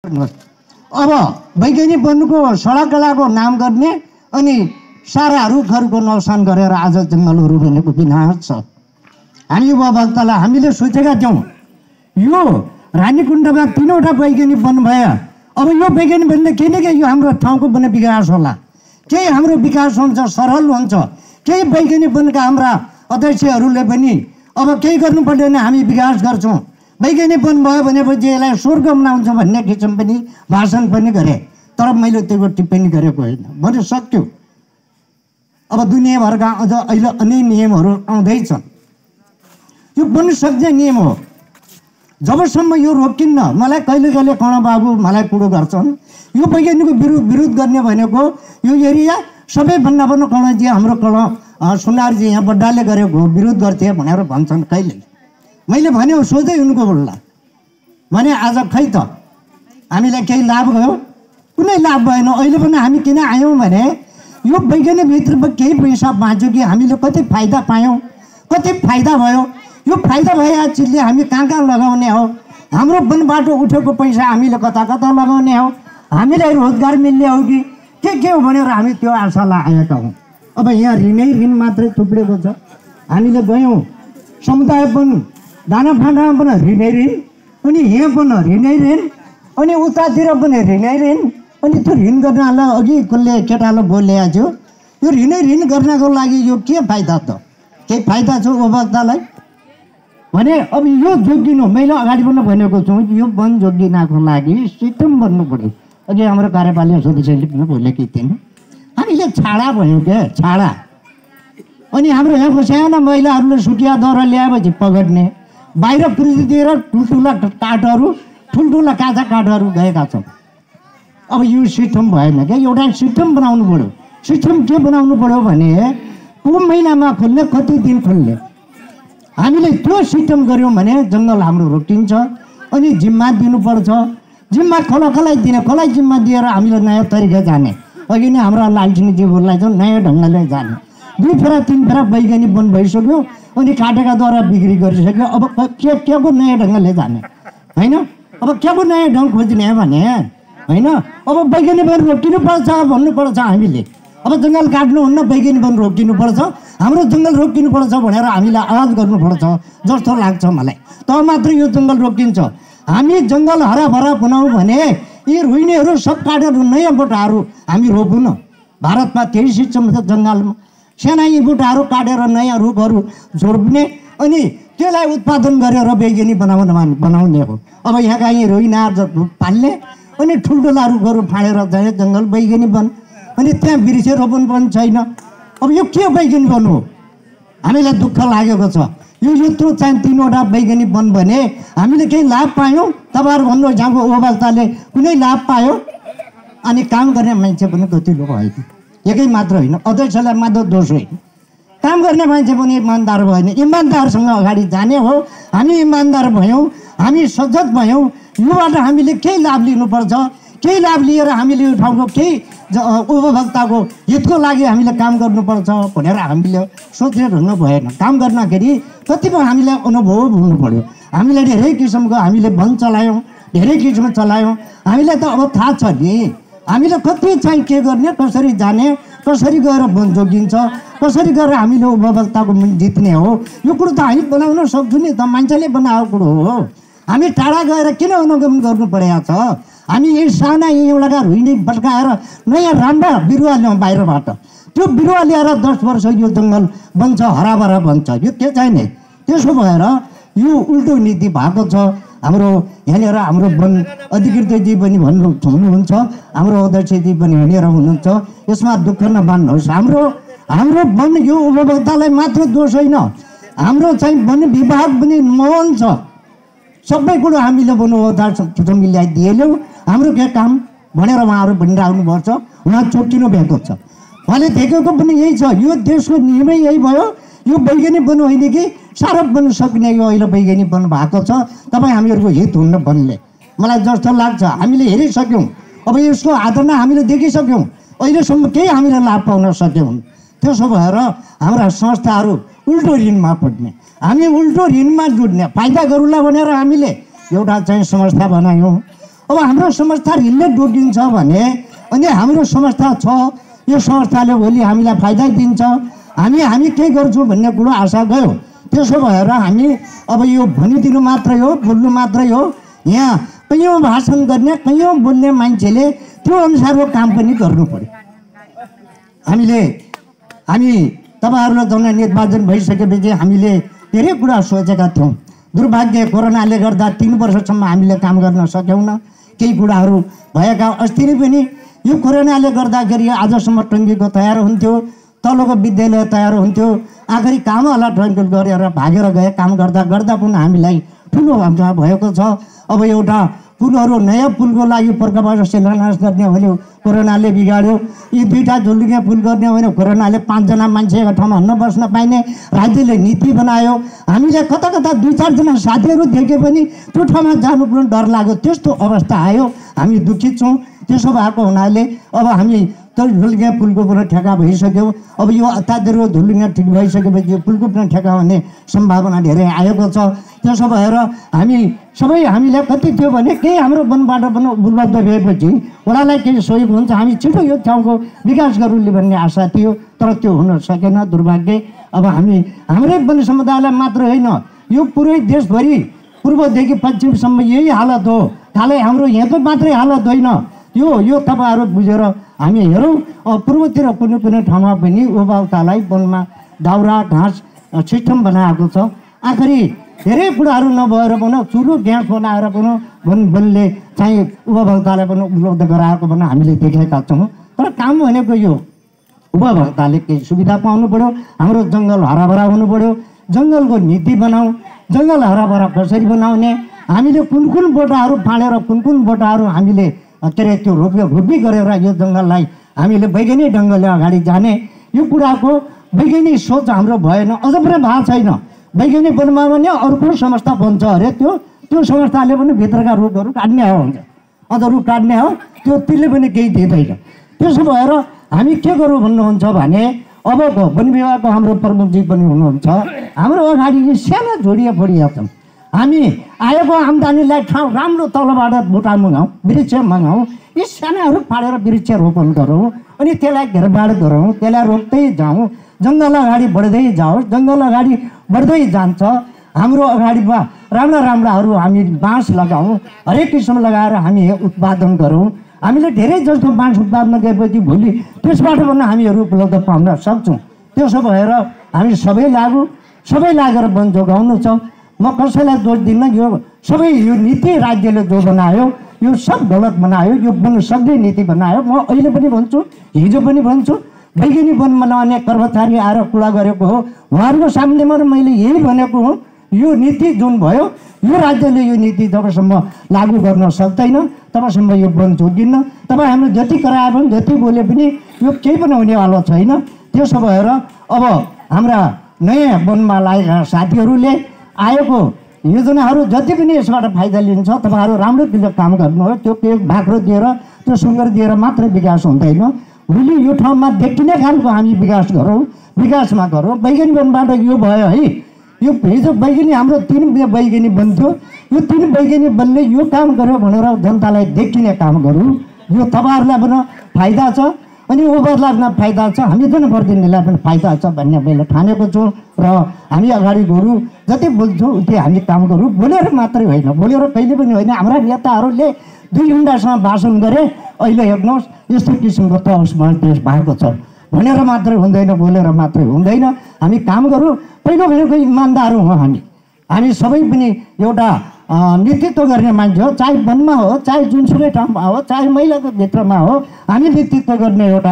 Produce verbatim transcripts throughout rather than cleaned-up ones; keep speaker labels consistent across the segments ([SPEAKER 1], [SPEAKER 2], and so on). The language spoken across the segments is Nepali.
[SPEAKER 1] अब वैज्ञानिक बन्नुको सडकलाको नाम गर्ने अनि सारा रुखहरूको नोक्सान गरेर आज जङ्गलहरू भनेको विनाश छ। हामी युवावक्तालाई हामीले सोचेका थियौँ यो रानीकुण्डमा तीनवटा वैज्ञानिक बन्नु भयो। अब यो वैज्ञानिक बन्ने केही न केही यो हाम्रो ठाउँको पनि विकास होला, केही हाम्रो विकास हुन्छ, सरल हुन्छ। केही वैज्ञानिक बनेका हाम्रा अध्यक्षहरूले पनि अब केही गर्नु पर्दैन, हामी विकास गर्छौँ। वैज्ञानिक बन्नुभयो भनेपछि यसलाई स्वर्ग बनाउँछ भन्ने किसिम पनि भाषण पनि गरे, तर मैले त्यो टिप्पणी गरेको होइन, भने सक्यो। अब दुनियाँभरका अझ अहिले अनेक नियमहरू आउँदैछन्, यो बन्न सक्ने नियम हो। जबसम्म यो रोकिन्न, मलाई कहिले कहिले कर्णबाबु मलाई कुरो गर्छन् यो वैज्ञानिकको विरोध विरोध गर्ने भनेको यो एरिया सबैभन्दा पनि कर्णजी हाम्रो कर्ण सुनारजी यहाँ बड्डाले गरेको विरोध गर्थे भनेर भन्छन् कहिले। मैले भने सोधै उनको बोल्ला भने आज खै त हामीलाई केही लाभ भयो? कुनै लाभ भएन। अहिले पनि हामी किन आयौँ भने यो वैज्ञानिक भित्रमा केही पैसा बाँच्यो कि हामीले कति फाइदा पायौँ, कति फाइदा भयो। यो फाइदा भएका चिजले हामी कहाँ कहाँ लगाउने हो? हाम्रो वनबाट उठेको पैसा हामीले कता कता लगाउने हो? हामीलाई रोजगार मिल्ने हो कि के के हो भनेर हामी त्यो आशालाई आएका हौँ। अब यहाँ ऋणै ऋण मात्रै थुप्रेको छ। हामीले गयौँ समुदाय वन दाना फाँडामा पनि ऋणै ऋण, अनि यहाँ पनि ऋणै ऋण, अनि उतातिर पनि ऋणै ऋण। अनि त्यो ऋण गर्नलाई अघि कसले केटाले बोलेको थियो, यो ऋणै ऋण गर्नको लागि यो के फाइदा त? केही फाइदा छ उपभोक्तालाई भने? अब यो जोगिनु मैले अगाडि पनि भनेको छु, यो वन जोगिनको लागि सिस्टम बन्नु पऱ्यो। अघि हाम्रो कार्यपालिका सदस्यले पनि बोलेकी थिइन्, हामीले छाडा भयौँ क्या छाडा। अनि हाम्रो यहाँको साना महिलाहरूले सुकिया दौरा ल्याएपछि पगड्ने, बाहिर पुर्जी दिएर ठुल्ठुला काठहरू ठुल्ठुला काँचा काठहरू गएका छौँ। अब यो सिस्टम भएन क्या, एउटा सिस्टम बनाउनु पऱ्यो। सिस्टम के बनाउनु पऱ्यो भने को महिनामा खोल्ने, कति दिन खोल्ने, हामीले त्यो सिस्टम गऱ्यौँ भने जङ्गल हाम्रो रोकिन्छ। अनि जिम्मा दिनुपर्छ, जिम्मा कसलाई कसलाई दिने, कसलाई जिम्मा दिएर हामीले नयाँ तरिका जाने। अघि नै हाम्रो लालसिंहजी बोल्दै छ नयाँ ढङ्गले जाने। दुई फेरा तिन फेरा वैज्ञानिक वन भइसक्यो, अनि काटेका द्वारा बिक्री गरिसक्यो। अब के के को नयाँ ढङ्गले जाने होइन? अब के को नयाँ ढङ्ग खोज्ने भने होइन? अब वैज्ञानिक वन रोकिनुपर्छ भन्नुपर्छ हामीले। अब जङ्गल काट्नुहुन्न, वैज्ञानिक वन रोकिनुपर्छ, हाम्रो जङ्गल रोकिनुपर्छ भनेर हामीलाई आवाज गर्नुपर्छ जस्तो लाग्छ मलाई। त मात्र यो जङ्गल रोकिन्छ। हामी जङ्गल हराभरा बनाऊँ भने यी रुइनेहरू सब काटेर नयाँ बोटाहरू हामी रोपौँ न। भारतमा त्यही सिस्टम छ, जङ्गलमा साना यी बोटाहरू काटेर नयाँ रुखहरू जोड्ने अनि त्यसलाई उत्पादन गरेर वैज्ञानिक बनाउन बनाउने हो। अब यहाँका यी रुइनाहरू पाल्ने अनि ठुल्ठुला रुखहरू फाँडेर जाने जङ्गल वैज्ञानिक वन, अनि त्यहाँ वृक्षरोपण पनि छैन। अब यो के वैज्ञानिक वन हो? हामीलाई दुःख लागेको छ। यो यत्रो चाहिँ तिनवटा वैज्ञानिक वन भने हामीले केही लाभ पायौँ? तपाईँहरू भन्नु यहाँको उपभोक्ताले कुनै लाभ पायो? अनि काम गर्ने मान्छे पनि कतिलो भयो? एकै मात्र होइन, अध्यक्षलाई मात्र दोष होइन, काम गर्ने मान्छे पनि इमान्दार भएन। इमान्दारसँग अगाडि जाने हो। हामी इमान्दार भयौँ, हामी सजग भयौँ, योबाट हामीले केही लाभ लिनुपर्छ। केही लाभ लिएर हामीले यो ठाउँको केही उपभोक्ताको हितको लागि हामीले काम गर्नुपर्छ भनेर हामीले सोचेर हुनु भएन। काम गर्दाखेरि कतिपय हामीलाई अनुभव हुनु पऱ्यो। हामीले धेरै किसिमको हामीले वन चलायौँ, धेरै किसिमको चलायौँ। हामीलाई त अब थाहा छ नि हामीले कति चाहिँ के गर्ने, कसरी जाने, कसरी गएर वन जोगिन्छ, कसरी गरेर हामीले उपभोक्ताको जित्ने हो। यो कुरो त हामी बनाउन सक्छौँ नि त, मान्छेले बनाएको कुरो हो। हामी टाढा गएर किन अनुगमन गर्नु परेको छ? हामी यही साना यही एउटा रुइने भट्काएर नयाँ राम्रा बिरुवा ल्याउँ बाहिरबाट, त्यो बिरुवा ल्याएर दस वर्ष यो जङ्गल बन्छ, हराभरा बन्छ। यो के चाहिने? त्यसो भएर यो उल्टो नीति भएको छ। हाम्रो यहाँनिर हाम्रो वन अधिकृतजी पनि भन्नु हुनुहुन्छ, हाम्रो अध्यक्षजी पनि हिँडेर हुनुहुन्छ। यसमा दुःख नमान्नुहोस्। हाम्रो हाम्रो वन यो उपभोक्तालाई मात्र दोष होइन, हाम्रो चाहिँ वन विभाग पनि मौन छ। सबै कुरो हामीले वनोद्धार मिलाइदिएनौँ, हाम्रो के काम भनेर उहाँहरू भनिराख्नुपर्छ। उहाँ चोटिनु भएको छ, उहाँले देखेको पनि यही छ। यो देशको नियमै यही भयो। यो वैज्ञानिक वन होइन कि सारा बन्न सक्ने यो अहिले वैज्ञानिक वन भएको छ। तपाईँ हामीहरूको हित हुन्न भन्ने मलाई जस्तो लाग्छ। हामीले हेरिसक्यौँ, अब यसको आधारमा हामीले देखिसक्यौँ, अहिलेसम्म केही हामीले लाभ पाउन सक्यौँ। त्यसो भएर हाम्रा संस्थाहरू उल्टो ऋणमा पढ्ने, हामी उल्टो ऋणमा जुट्ने, फाइदा गरौँला भनेर हामीले एउटा चाहिँ संस्था बनायौँ। अब हाम्रो संस्था रिले डोकिन्छ भने अनि हाम्रो संस्था छ, यो संस्थाले भोलि हामीलाई फाइदा दिन्छ, हामी हामी के गर्छौँ भन्ने कुरो आशा गयो। त्यसो भएर हामी अब यो भनिदिनु मात्रै हो, बोल्नु मात्रै हो। यहाँ कैयौँ भाषण गर्ने, कैयौँ बोल्ने मान्छेले त्यो अनुसारको काम पनि गर्नु पर्यो। हामीले हामी तपाईँहरूलाई जन निर्वाचन भइसकेपछि हामीले धेरै कुरा सोचेका थियौँ। दुर्भाग्य कोरोनाले गर्दा तीन वर्षसम्म हामीले काम गर्न सकेनौँ। केही कुराहरू भएका अस्ति नै पनि यो कोरोनाले गर्दाखेरि आजसम्म टङ्कीको तयार हुन्थ्यो, तलको विद्यालय तयार हुन्थ्यो, आखिरी कामहरूलाई टङ्की गरेर भागेर गए। काम गर्दा गर्दा पनि हामीलाई ठुलो भएको छ। अब एउटा पुलहरू नयाँ पुलको लागि पर्खाबाट शिलान्यास गर्ने हो भने कोरोनाले बिगाड्यो। यी दुईवटा झुल्डिने पुल गर्ने हो भने कोरोनाले पाँचजना मान्छे एक ठाउँमा नबस्न पाइने राज्यले नीति बनायो। हामीले कता कता दुई चारजना साथीहरू देखे पनि त्यो ठाउँमा जानु पनि डर लाग्यो। त्यस्तो अवस्था आयो, हामी दुखित छौँ। त्यसो भएको हुनाले अब हामी त्यो झुल्डिने पुलको पनि ठेका भइसक्यो। अब यो अत्याधिक झुल्डिने ठिक भइसकेपछि यो पुलको पनि ठेका हुने सम्भावना धेरै आएको छ। त्यसो भएर हामी सबै हामीले कति थियो भने केही हाम्रो वनबाट पनि उपलब्ध भएपछि वडालाई केही सहयोग हुन्छ, हामी छिटो यो ठाउँको विकास गरौँले भन्ने आशा थियो, तर त्यो हुन सकेन दुर्भाग्य। अब हामी हाम्रै वन समुदायलाई मात्र होइन, यो पुरै देशभरि पूर्वदेखि पश्चिमसम्म यही हालत हो। खालै हाम्रो यहाँको मात्रै हालत होइन, यो यो तपाईँहरू बुझेर हामी हेरौँ। पूर्वतिर कुनै कुनै ठाउँमा पनि उबाउतालाई वनमा दाउरा घाँस सिस्टम बनाएको छ। आखिरी धेरै कुराहरू नभएर पनि चुलो ग्यास बनाएर पनि वन वनले चाहिँ उपभोक्तालाई पनि उपलब्ध गराएको पनि हामीले देखेका छौँ। तर काम भनेको यो उपभोक्ताले केही सुविधा पाउनु पऱ्यो, हाम्रो जङ्गल हराभरा हुनु पऱ्यो, जङ्गलको नीति बनाऊ। जङ्गल हराभरा कसरी बनाउने, हामीले कुन कुन बोटाहरू फाँडेर कुन कुन बोटाहरू हामीले के अरे त्यो रोप्यो रोपी गरेर यो जङ्गललाई हामीले वैज्ञानिक ढङ्गले अगाडि जाने, यो कुराको वैज्ञानिक सोच हाम्रो भएन, अझ पनि भएको छैन। वैज्ञानिक वनमा भने अर्को संस्था बन्छ अरे, त्यो त्यो संस्थाले पनि भित्रका रुखहरू काट्ने हो हुन्छ, अझ रुख काट्ने हो, त्यो त्यसले पनि केही दिँदैन। त्यसो भएर हामी के गरौँ भन्नुहुन्छ भने अबको वन विभागको हाम्रो प्रमुखजी पनि हुनुहुन्छ, हाम्रो अगाडि यी सानो झोडिया फोडिया छन्। हामी आएको आम्दानीलाई ठाउँ राम्रो तलबाट बुटा मगाउँ, वृक्ष मगाउँ, यी सानाहरू फालेर वृक्ष रोपण गरौँ, अनि त्यसलाई घेरबाड गरौँ, त्यसलाई रोप्दै जाउँ, जङ्गल अगाडि बढ्दै जाओस्। जङ्गल अगाडि बढ्दै जान्छ, हाम्रो अगाडिमा राम्रा राम्राहरू हामी बाँस लगाउँ, हरेक किसिम लगाएर हामी उत्पादन गरौँ। हामीले धेरै जस्तो बाँस उत्पादन गरेपछि भोलि त्यसबाट पनि हामीहरू उपलब्ध पाउन सक्छौँ। त्यसो भएर हामी सबै लागु सबै लागेर वन जोगाउनु छ। म कसैलाई दोष दिन्न, यो सबै यो नीति राज्यले जो बनायो यो सब गलत बनायो, यो वन सक्ने नीति बनायो। म अहिले पनि भन्छु, हिजो पनि भन्छु, वैज्ञानिक वन बनाउने कर्मचारी आएर कुरा गरेको हो, उहाँहरूको सामनेमा मैले यही भनेको हो। यो नीति जुन भयो, यो राज्यले यो नीति जबसम्म लागू गर्न सक्दैन तबसम्म यो वन जोगिन्न। तपाईँ हाम्रो जति कराए पनि जति बोले पनि यो केही पनि हुनेवाला छैन। त्यसो भएर अब हाम्रा नयाँ वनमा लागेका साथीहरूले आएको योजनाहरू जति पनि यसबाट फाइदा लिन्छ, तपाईँहरू राम्रो किसिमले काम गर्नु हो। त्यो केही भाक्रो दिएर त्यो सुँगुर दिएर मात्र विकास हुँदैन। भोलि यो ठाउँमा देखिने खालको हामी विकास गरौँ, विकासमा गरौँ। वैज्ञानिक वनबाट यो भयो है, यो हिजो वैज्ञानिक हाम्रो तिन वैज्ञानिक बन्थ्यो, यो तिन वैज्ञानिक वनले यो काम गर्यो भनेर जनतालाई देखिने काम गरौँ। यो तपाईँहरूलाई पनि फाइदा छ अनि उनीहरूलाई पनि फाइदा छ, हामी जनप्रतिनिधिलाई पनि फाइदा छ भन्ने मैले ठानेको छु। र हामी अगाडि गरौँ, जति बोल्छौँ उति हामी काम गरौँ। बोलेर मात्रै होइन, बोलेर कहिले पनि होइन। हाम्रा नेताहरूले दुई घन्टासम्म भाषण गरे, अहिले हेर्नुहोस् यस्तो किसिमको तहसमा देश भएको छ। भनेर मात्रै हुँदैन, बोलेर मात्रै हुँदैन, हामी काम गरौँ। पहिलो भनेको इमान्दार हौँ हामी। हामी सबै पनि एउटा नेतृत्व गर्ने मान्छे हो, चाहे वनमा हो, चाहे जुनसुकै ठाउँमा हो, चाहे महिलाको भित्रमा हो, हामी नेतृत्व गर्ने एउटा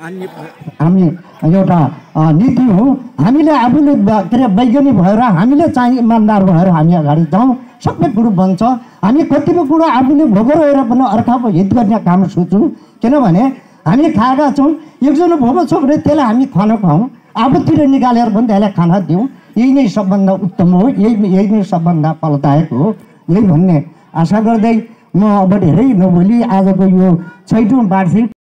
[SPEAKER 1] हामी एउटा नीति हो। हामीले आफूले के अरे वैज्ञानिक भएर हामीले चाहिँ इमान्दार भएर हामी अगाडि जाउँ, सबै कुरो बन्छ। हामी कतिपय कुरो आफूले भोगेर रहेर पनि अर्काको हित गर्ने काम सोचौँ। किनभने हामी खाएका छौँ, एकजना भोगो छ भने त्यसलाई हामी खाना खुवाउँ, आफूतिर निकालेर पनि त्यसलाई खाना दिउँ। यही नै सबभन्दा उत्तम हो, यही यही नै सबभन्दा फलदायक हो, यही भन्ने आशा गर्दै म अब धेरै नबोली आजको यो छैटौँ वार्षिक